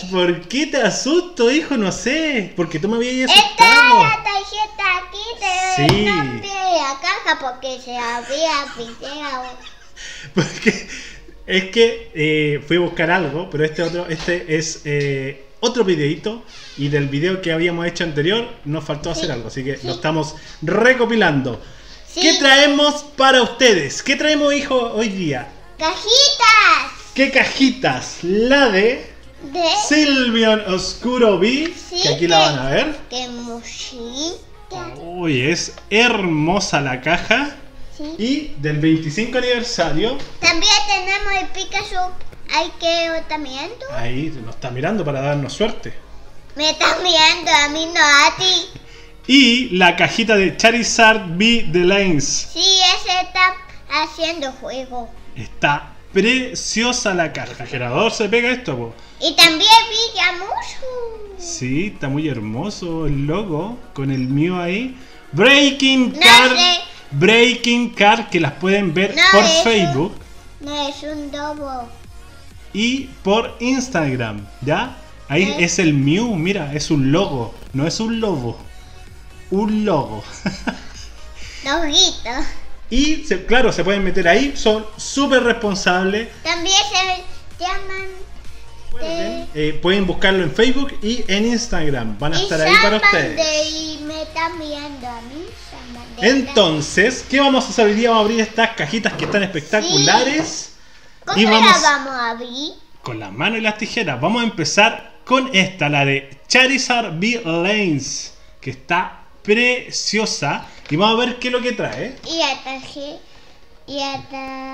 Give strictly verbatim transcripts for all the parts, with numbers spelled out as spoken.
¿Por qué te asusto, hijo? No sé. Porque tú me habías Está asustado. la tarjeta aquí, Sí. pero cambié la caja porque se había piteado. Porque es que eh, fui a buscar algo, pero este otro, este es eh, otro videito. Y del video que habíamos hecho anterior nos faltó hacer Sí, algo, así que sí. lo estamos recopilando. Sí. ¿Qué traemos para ustedes? ¿Qué traemos, hijo, hoy día? ¡Cajitas! ¿Qué cajitas? La de De... Sylveon Oscuro V, Sí, que aquí la van a ver. ¡Qué musita! Uy, es hermosa la caja. Sí. Y del veinticinco aniversario, También tenemos el Pikachu. Hay que también. ¿Tú? ahí nos está mirando para darnos suerte. Me estás mirando a mí, no a ti. Y la cajita de Charizard V de Lanes. Sí, ese está haciendo juego. Está preciosa la caja. El refrigerador se pega esto, po. Y también Villamusu. Sí, está muy hermoso el logo con el mío ahí. Breaking No Card. sé. Breaking Card, que las pueden ver No, por eso- Facebook No es un dobo. y por Instagram, ¿ya? Ahí ¿Eh? es el Mew, mira, es un logo, no es un lobo. Un logo. Doguito. Y se- claro, se pueden meter ahí, son súper responsables. También se llaman. Recuerden, eh, pueden buscarlo en Facebook y en Instagram. Van a Y estar ahí para Sam ustedes. Bander, y me están mirando a mí. Sam Bander. Entonces, ¿qué vamos a hacer hoy día? Vamos a abrir estas cajitas que están espectaculares. ¿Cómo y vamos- la vamos a abrir? Con las manos y las tijeras. Vamos a empezar con esta, la de Charizard V Lanes, que está preciosa. Y vamos a ver qué es lo que trae. Y ataje. Y ata.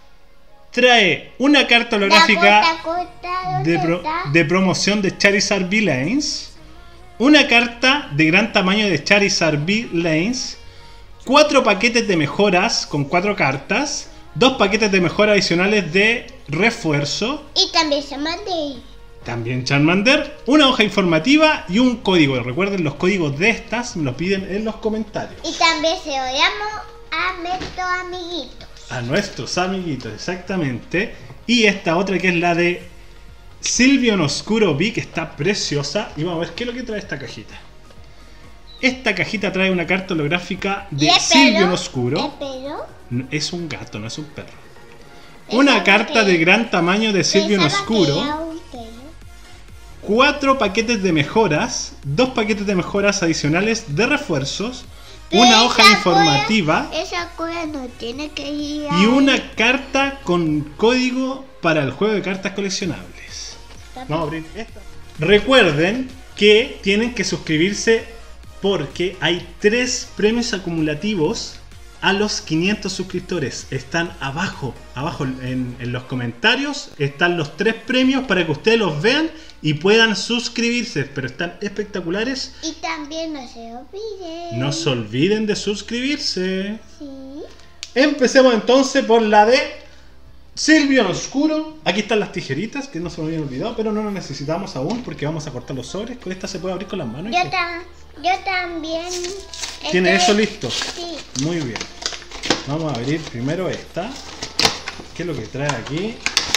Trae una carta La holográfica corta, corta, ¿dónde de, pro- está? de promoción de Charizard V Lanes, una carta de gran tamaño de Charizard V Lanes, cuatro paquetes de mejoras con cuatro cartas, dos paquetes de mejoras adicionales de refuerzo, Y también se mande. también Charmander, una hoja informativa y un código. Recuerden, los códigos de estas me los piden en los comentarios. Y también se lo llamo a nuestros amiguitos. A nuestros amiguitos, exactamente. Y esta otra que es la de Sylveon Oscuro V, que está preciosa. Y vamos a ver qué es lo que trae esta cajita. Esta cajita trae una carta holográfica de ¿Y el Sylveon pelo? Oscuro. ¿El pelo? No, es un gato, no es un perro. Pensaba Una carta que- de gran tamaño de Sylveon pensaba que Oscuro. era un pelo. Cuatro paquetes de mejoras. Dos paquetes de mejoras adicionales de refuerzos. Pero Una hoja esa informativa. cosa- Esa cosa no tiene que ir Y ahí. una carta con código para el juego de cartas coleccionables. Vamos a abrir esta. Recuerden que tienen que suscribirse porque hay tres premios acumulativos a los quinientos suscriptores. Están abajo, abajo en, en los comentarios están los tres premios para que ustedes los vean y puedan suscribirse. Pero están espectaculares. Y también no se olviden. No se olviden de suscribirse. Sí. Empecemos entonces por la de Sylveon Oscuro. Aquí están las tijeritas que no se me habían olvidado, pero no las necesitamos aún porque vamos a cortar los sobres. Con esta se puede abrir con las manos. Yo, ta- yo también. ¿Tiene estoy- eso listo? Sí. Muy bien. Vamos a abrir primero esta. ¿Qué es lo que trae aquí?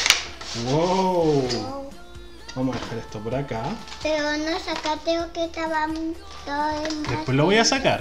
¡Wow! Oh, Vamos a dejar esto por acá. pero no sacaste lo que estaban todos en Después lo voy a sacar.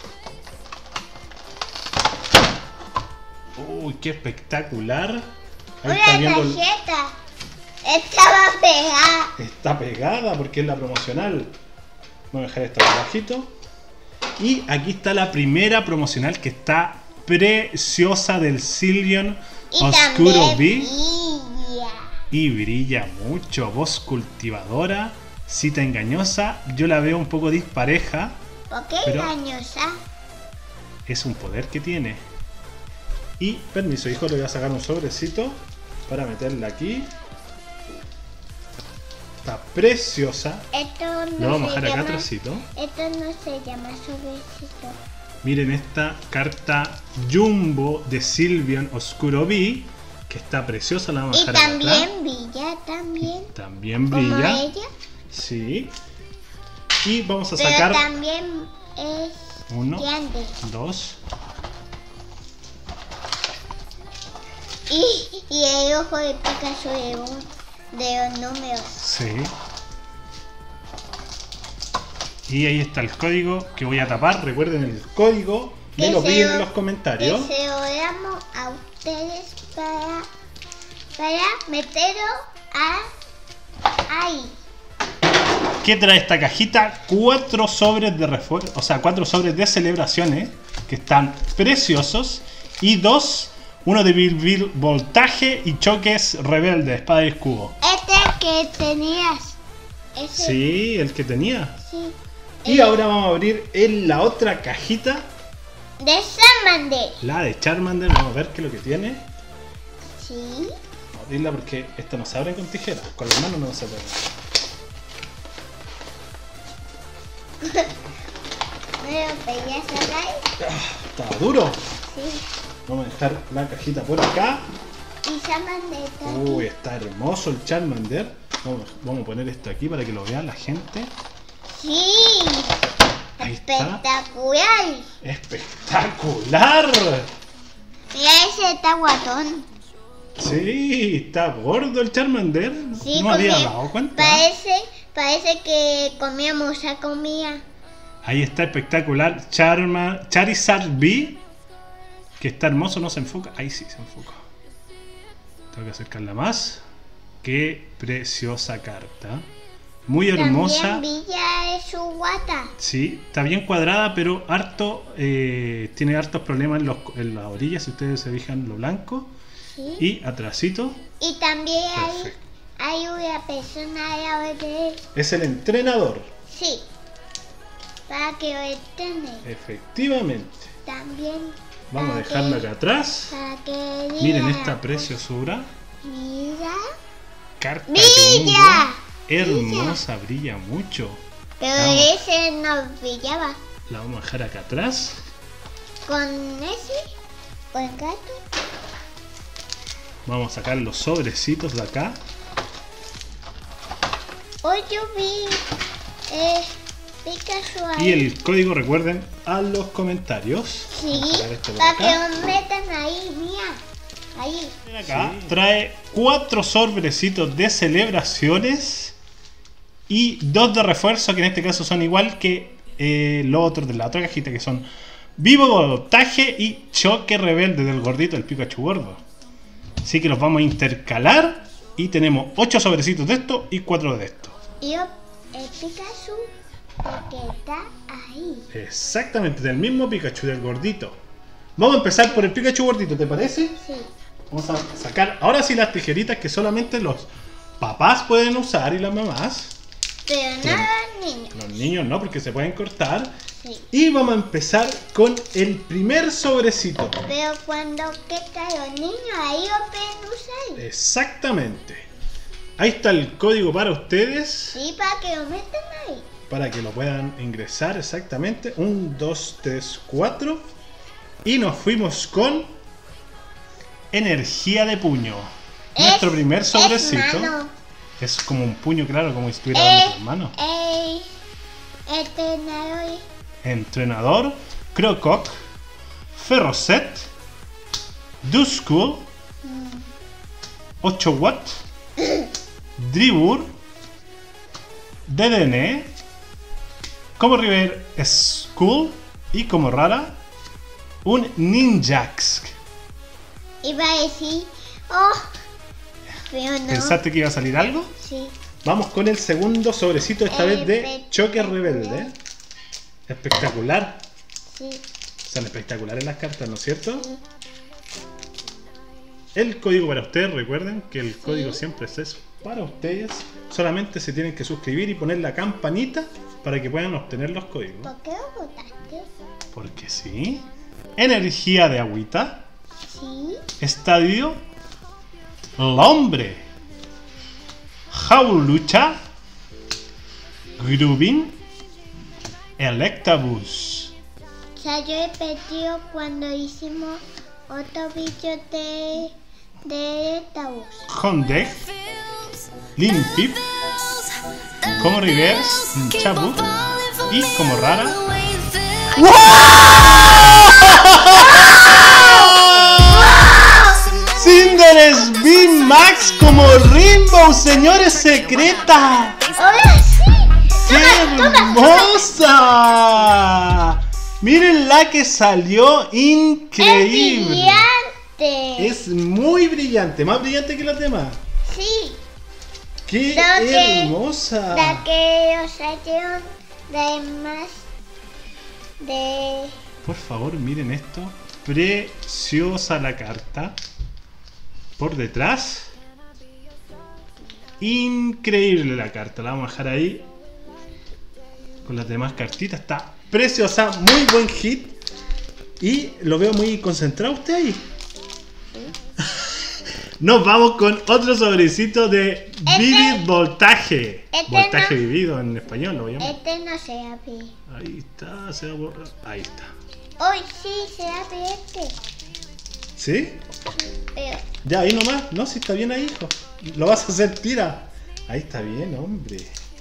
¡Uy, qué espectacular! Ahí está Una viendo el- tarjeta. Estaba pegada. Está pegada porque es la promocional. Voy a dejar esto por abajito. Y aquí está la primera promocional que está preciosa del Sylveon Y Oscuro también V. brilla. Y brilla mucho. Voz cultivadora. Cita engañosa. Yo la veo un poco dispareja. ¿Por qué Pero- engañosa? Es un poder que tiene. Y permiso, hijo, le voy a sacar un sobrecito para meterla aquí. Está preciosa. Esto no Lo vamos a se dejar acá llama. atrásito. Esto no se llama sobrecito. Miren esta carta Jumbo de Sylveon Oscuro V, que está preciosa, la vamos a Y dejar acá atrás. también brilla, también. También Como brilla. ella. Sí. Y vamos a Pero sacar también es uno, grande. dos. Y, y el ojo de Pikachu de, un- de los números. Sí. Y ahí está el código que voy a tapar. Recuerden el código, me Que lo se piden lo- en los comentarios. Que se lo damos a ustedes para, para meterlo a, ahí. ¿Qué trae esta cajita? Cuatro sobres de refuerzo, o sea, cuatro sobres de celebraciones que están preciosos. Y dos, uno de vil- vil- voltaje y choques rebelde, espada y escudo. Este que tenías. Ese, Sí, el que tenía. sí. Y ahora vamos a abrir en la otra cajita, De Salamander. la de Charmander. Vamos a ver qué es lo que tiene. Sí. Vamos a abrirla porque esta no se abre con tijeras. Con las manos no se puede. ¿Me lo pedías acá? Estaba duro. Sí. Vamos a dejar la cajita por acá. Y Salamander está aquí. Uy, está hermoso el Charmander. Vamos, vamos a poner esto aquí para que lo vea la gente. Sí. Ahí está. Espectacular. ¡Espectacular! Mira, ese está guatón. Sí, está gordo el Charmander. Sí, no me había porque dado cuenta. Parece, parece que comíamos esa comida. Ahí está espectacular Charma, Charizard V. Que está hermoso, no se enfoca. Ahí sí se enfoca. Tengo que acercarla más. Qué preciosa carta. Muy hermosa. También brilla su guata. Sí, está bien cuadrada, pero harto eh, tiene hartos problemas en, los, en las orillas, si ustedes se fijan lo blanco. Sí. Y atrasito. Y también hay, Perfecto. hay una persona al lado de él. Es el entrenador. Sí. Para que lo entienda. Efectivamente. También. Vamos a para dejarla que- acá atrás. Para que diga, Miren esta preciosura. Mira. Carta ¡Brilla! Jumbo. Hermosa, brilla mucho. Pero Vamos. ese no brillaba. La vamos a dejar acá atrás. Con ese. Con el gato. Vamos a sacar los sobrecitos de acá. Hoy yo vi. Eh, Pikachu ahí. Y el código, recuerden, a los comentarios. Sí, Vamos a sacar esto por para que acá. lo metan ahí, mira. Ahí. Acá trae cuatro sobrecitos de celebraciones y dos de refuerzo, que en este caso son igual que eh, los otros de la otra cajita, que son Vivo Voltaje y Choque Rebelde del gordito, el Pikachu gordo. Así que los vamos a intercalar y tenemos ocho sobrecitos de esto y cuatro de esto. Y yo, el Pikachu, porque está ahí. Exactamente, del mismo Pikachu, del gordito. Vamos a empezar por el Pikachu gordito, ¿te parece? Sí. Vamos a sacar ahora sí las tijeritas que solamente los papás pueden usar y las mamás. Pero no los niños. Los niños no, porque se pueden cortar. Sí. Y vamos a empezar con el primer sobrecito. Pero cuando quedan los niños, ahí lo pueden usar. Exactamente. Ahí está el código para ustedes. Sí, para que lo metan ahí. Para que lo puedan ingresar exactamente. uno, dos, tres, cuatro. Y nos fuimos con energía de puño. Nuestro Es- primer es sobrecito. mano. Es como un puño, claro, como si estuviera dando Eh, tus manos. eh, entrenador. Entrenador, Crocock, Ferrocet, Duskull, ocho watt, Dribur, D D N, como River Skull y como rara, un Ninjax. Iba a decir, oh, pero no. ¿Pensaste que iba a salir algo? Sí. Vamos con el segundo sobrecito, esta vez de Espectacular. Choque Rebelde. Espectacular. Sí. Son espectaculares las cartas, ¿no es cierto? El código para ustedes, recuerden que el código siempre es eso, para ustedes. Solamente se tienen que suscribir y poner la campanita para que puedan obtener los códigos. ¿Por qué lo botaste? Porque sí. Energía de agüita. Sí. Estadio. Hombre. Jaulucha. Grubin. Electabuzz. O sea, yo he perdido cuando hicimos otro vídeo de de Taos. Hondeck. Limpip. Como Reverse. Chabuk. Y como rara. Cinderace V Max como Rainbow, señores, secreta. ¡Ahora sí! ¡Qué hermosa! Miren la que salió increíble. Es brillante. Es muy brillante, más brillante que las demás. Sí. ¡Qué La que- hermosa! La que os salieron de más de... Por favor, miren esto. Preciosa la carta. Por detrás. Increíble la carta. La vamos a dejar ahí. Con las demás cartitas. Está preciosa. Muy buen hit. Y lo veo muy concentrado usted ahí. Nos vamos con otro sobrecito de Vivid Voltaje. este Voltaje no- vivido en español, lo voy a llamar. Este no se abre. Ahí está, se va a borrar. Ahí está. Hoy sí se abre este. ¿Sí? Pero Ya, ahí nomás. No, si está bien ahí, hijo. Lo vas a hacer tira. Ahí está bien, hombre.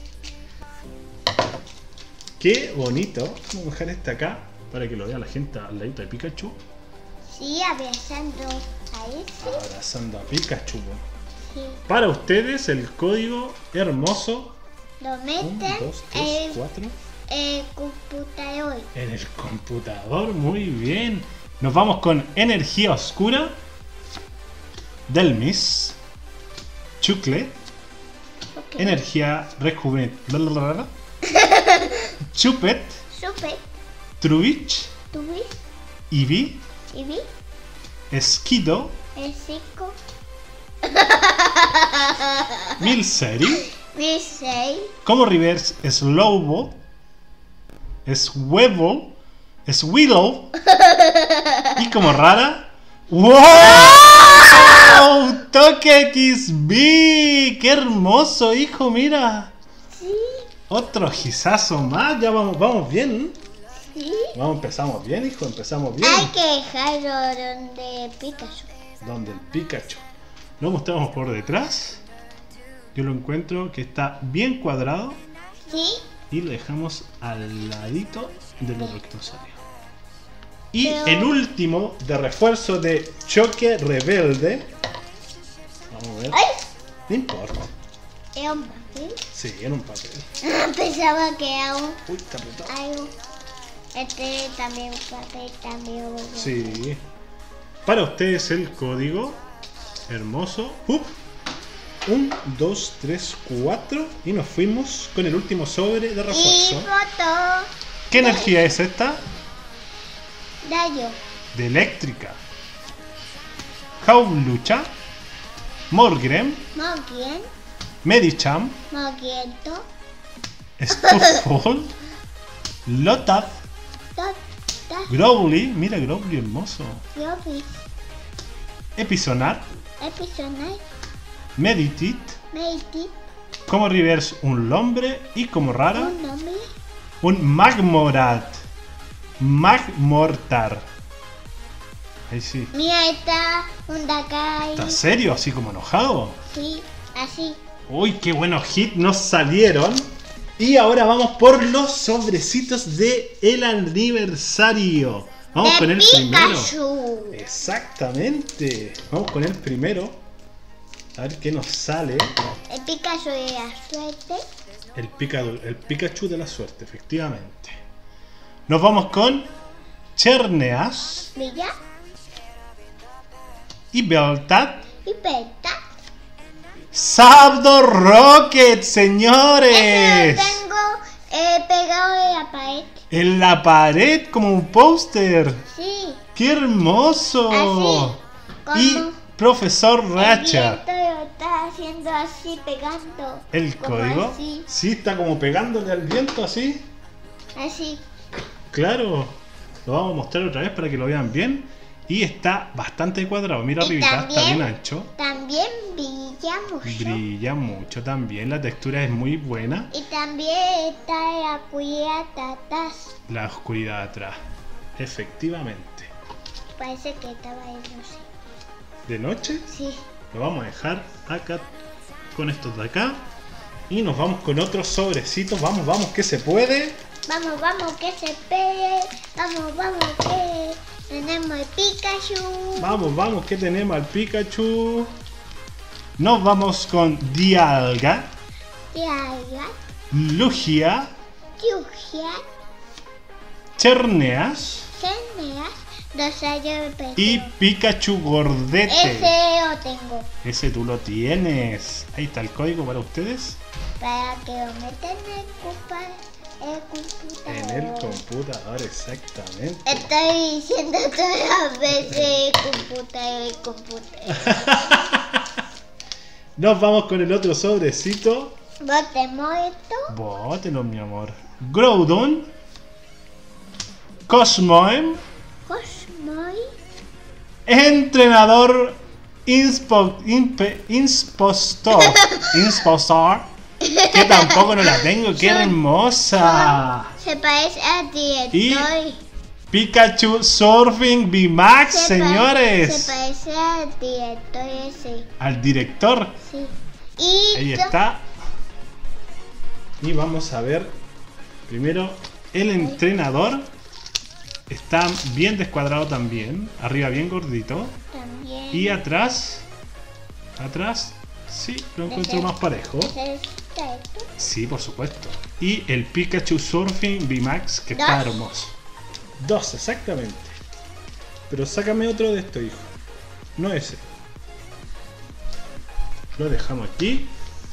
Qué bonito. Vamos a dejar este acá para que lo vea la gente al ladito de Pikachu. sí, abrazando ahí sí. Abrazando a Pikachu. Sí. Para ustedes el código hermoso. Lo uno, meten dos, tres, en cuatro. el computador. En el computador, muy bien. Nos vamos con Energía Oscura. Delmis. Chucle. Ok. Energía Rejuvenecida. Chupet. Super. Trubich. Tuve Eevee. y vi Esquido. el cinco. Milcery. Mi seis. Como reverse Slowbo. Swevo. Swillow. Y como rara. ¡Wow! Toque X B. ¡Qué hermoso, hijo! Mira. Sí, Otro gizazo más. Ya vamos, vamos bien. sí. Vamos, empezamos bien, hijo. Empezamos bien. Hay que dejarlo donde Pikachu. Donde el Pikachu. Lo mostramos por detrás. Yo lo encuentro que está bien cuadrado. Sí, Y lo dejamos al ladito del otro que nos salió. Y Pero- el último de refuerzo de Choque Rebelde. Vamos a ver. ¡ay! No importa. Era un papel. Sí, en un papel. Pensaba que era un Uy, está apretado. algo. Este también un papel, también un Sí. Para ustedes el código. Hermoso. ¡Up! uno, dos, tres, cuatro. Y nos fuimos con el último sobre de Y refuerzo. foto. ¿Qué energía es esta? Dayo. De eléctrica. Howlucha. Morgrem. Mogien. Medicham. Mogiento. Stuffle. Lotad. Tota. Growly. Mira Growly hermoso. Yobi. Episonar. Episonal. Meditit. Meiti. Como reverse un Lombre. Y como rara Un nombre. un Magmorat. Magmortar. Ahí sí. Mira, está un Dakai. ¿Estás serio? Así como enojado. Sí, así. Uy, qué buenos hits nos salieron. Y ahora vamos por los sobrecitos de el aniversario. Vamos de con el Pikachu. primero. Exactamente. Vamos con el primero. A ver qué nos sale. El Pikachu de la suerte. El, Pika- el Pikachu de la suerte, efectivamente. Nos vamos con Cherneas Brilla y Beltat. y Peta. Sabdo Rocket, Ese señores. lo tengo eh, pegado en la pared. En la pared como un póster. Sí. ¡Qué hermoso! Así. Como Y Profesor el Ratchet. viento lo está haciendo así, pegando. ¿El Como código? Así. Sí, está como pegándole al viento así. Así. Claro. Lo vamos a mostrar otra vez para que lo vean bien. Y está bastante cuadrado. Mira Y arribita, está también- bien ancho. También brilla mucho. Brilla mucho también. La textura es muy buena. Y también está la cuya tatas. La oscuridad atrás. Efectivamente. Parece que estaba ahí, no sé. De noche Sí. lo vamos a dejar acá con estos de acá. Y nos vamos con otros sobrecitos. Vamos, vamos, que se puede. Vamos, vamos, que se pegue. Vamos, vamos, que tenemos el Pikachu. Vamos, vamos, que tenemos al Pikachu. Nos vamos con Dialga. Dialga. Lugia, Yugia. Cherneas Ceneas. Rosario Pepe. y Pikachu Gordete. Ese lo tengo. Ese tú lo tienes. Ahí está el código para ustedes. Para que lo metan en el, compa el computador. En el computador, exactamente. Estoy diciendo todas las veces computador, el computador. Nos vamos con el otro sobrecito. Botemos esto. Bótelo, mi amor. Groudon, Cosmoem, Cosmoy. entrenador Inspo, Impe, Inspostor, Inspostor, que tampoco no la tengo, qué hermosa. Se parece a director. Pikachu Surfing V Max, Se pa- señores. Se parece al director ese. Al director. Sí. Y Ahí to- está. Y vamos a ver primero el entrenador. Está bien descuadrado también. Arriba bien gordito. También. Y atrás. Atrás. Sí, lo encuentro más parejo. ¿Necesita esto? Sí, por supuesto. Y el Pikachu Surfing V Max, que está ¿Dos? hermoso. Dos, exactamente. Pero sácame otro de esto, hijo. No ese. Lo dejamos aquí.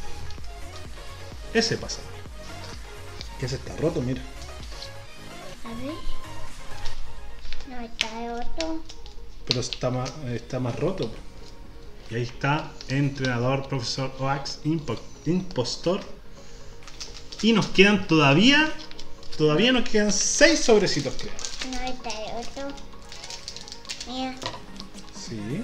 Ese pasa. Que ese está roto, mira. A ver. No, está el otro. Pero está más, está más roto. Y ahí está, entrenador, profesor Oax, impo- impostor. Y nos quedan todavía, todavía nos quedan seis sobrecitos, creo. No, está el otro. Mira. Sí.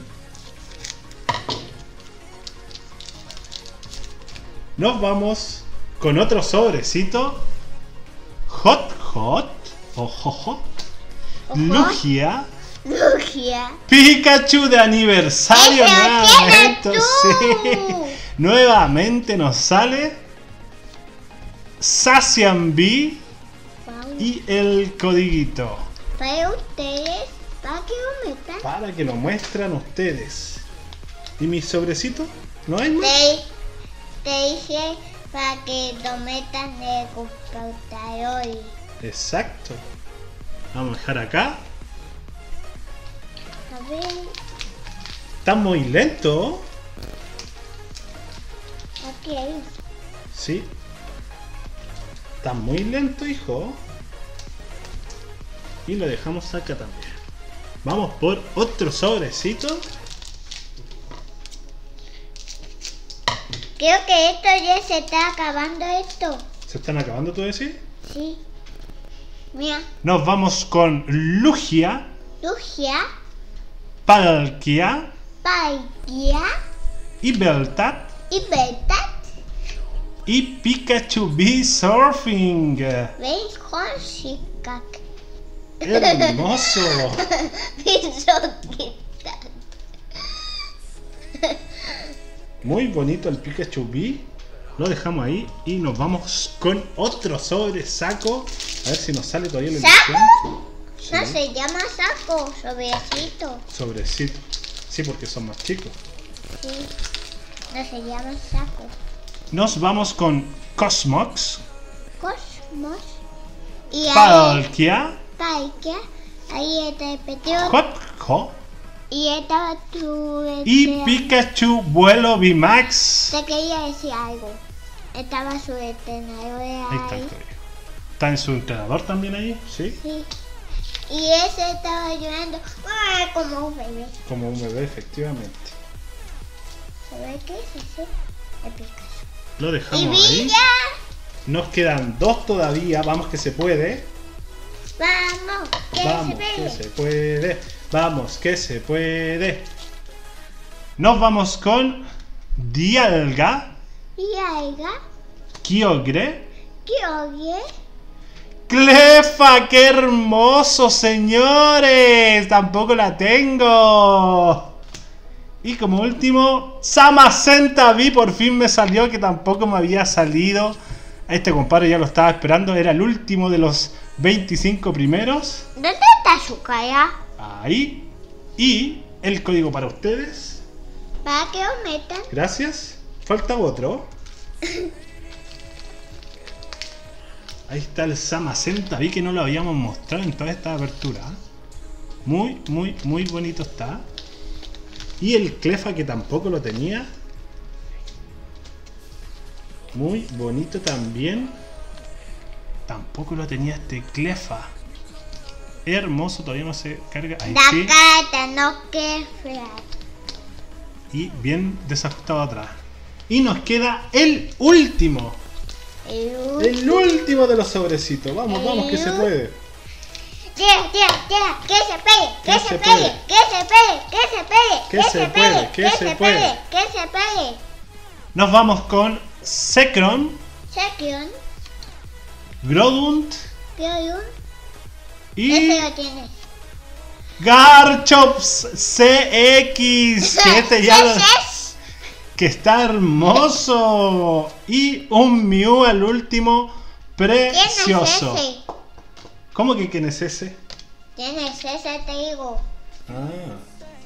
Nos vamos con otro sobrecito. Hot Hot o Hot Ojo. Lugia. Lugia. Pikachu de aniversario ¡Ese lo nuevamente. tienes Sí. tú! Nuevamente nos sale Sacian B Wow. y el codiguito. Para ustedes, para que lo metan. Para que lo muestran ustedes. ¿Y mi sobrecito? ¿No hay más? Te, te dije para que lo metan en el computador. Exacto. Vamos a dejar acá. A ver, Está muy lento. aquí hay. Sí. Está muy lento, hijo. Y lo dejamos acá también. Vamos por otro sobrecito. Creo que esto ya se está acabando esto. ¿Se están acabando, tú decís? Sí. Mira, Nos vamos con Lugia, Lugia, Palkia Palkia y Beltat y Betat. y Pikachu B Surfing. ¿Veis? Jorshikak. Hermoso. Muy bonito el Pikachu B. Lo dejamos ahí y nos vamos con otro sobresaco. A ver si nos sale todavía la ¿Saco? edición. Sí, No se llama saco, sobrecito. sobrecito. Sí, porque son más chicos. Sí. No se llama saco. Nos vamos con Cosmox, Cosmos. Y ahí, Palkia, Palkia. Ahí está el petión. Hotco Y estaba tu. y este, Pikachu Vuelo V Max. Te quería decir algo. Estaba su entrenador ahí. Ahí está el código. ¿Está en su entrenador también ahí? Sí. Sí. Y ese estaba llorando ¡ah! Como un bebé. Como un bebé, efectivamente. ¿Sabes qué es ese? El Pikachu. Lo ¡Y dejamos ahí. Villa! Nos quedan dos todavía. Vamos que se puede. ¡Vamos! ¿Qué Vamos se que ve? se puede. Vamos que se puede. Nos vamos con Dialga, Y Aiga. Kyogre, ¿Qué oye? Clefa. ¡Qué hermoso, señores! Tampoco la tengo. Y como último, Samacenta V. Por fin me salió, que tampoco me había salido. Este compadre ya lo estaba esperando. Era el último de los veinticinco primeros. ¿Dónde está su cara? Ahí. Y el código para ustedes. Para que lo metan. Gracias. Falta otro. Ahí está el Samacenta. Vi que no lo habíamos mostrado en toda esta apertura. Muy, muy, muy bonito está. Y el Cleffa, que tampoco lo tenía. Muy bonito también. Tampoco lo tenía este Cleffa. Hermoso, todavía no se carga. Ahí La sí. carta no queda. Y bien desajustado atrás. Y nos queda el último. El El último de los sobrecitos. Vamos, vamos, que se puede. Tira, tira, tira, que se pegue, que, Que se, se pegue, puede. que se pegue, que se pegue, Que se puede, que se pegue, puede. que se pegue. Nos vamos con Zekrom, Sekion, Grodunt Gyoyun, y ese lo tienes. Garchops C X. Que este ya lo- es? que está hermoso. Y un Mew al último, ¿Quién es precioso. ese? ¿Cómo que quién es ese? ¿Quién es ese? Te digo. Ah.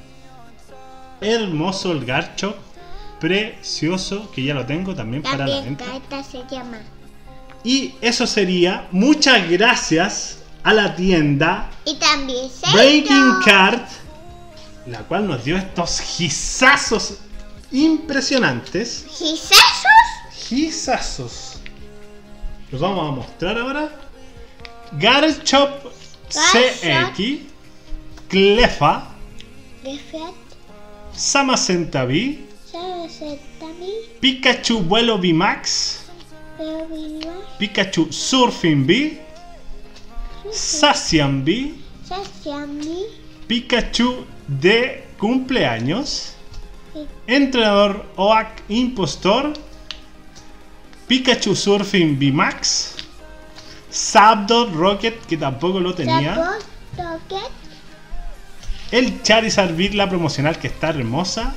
Hermoso el Garchomp, precioso, que ya lo tengo también para la También venta. carta se llama. Y eso sería. Muchas gracias a la tienda Y también se Breaking Card, la cual nos dio estos gizazos impresionantes. ¿Gisesos? Gizazos. Los vamos a mostrar ahora. Garchomp C X, Cleffa, Refrat, Samacenta V, Sarasatami, Pikachu Vuelo V Max, Perviva, Pikachu Surfing V, Zacian V, Sasyami, Pikachu de cumpleaños, Entrenador Oak Impostor, Pikachu Surfing V Max, Zapdos Rocket, que tampoco lo tenía, Zapdos, Rocket, el Charizard V, la promocional, que está hermosa,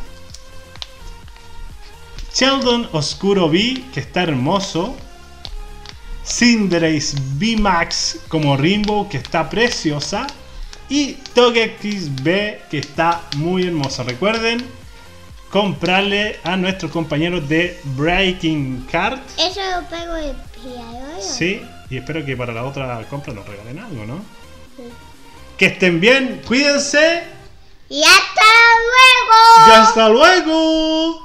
Sheldon Oscuro V, que está hermoso, Cinderace V Max como Rainbow, que está preciosa, y Togekiss V, que está muy hermoso. Recuerden comprarle a nuestros compañeros de Breaking Card. eso lo pego de piador. Sí, y espero que para la otra compra nos regalen algo, ¿no? Sí. Que estén bien, cuídense Y hasta luego. y hasta luego.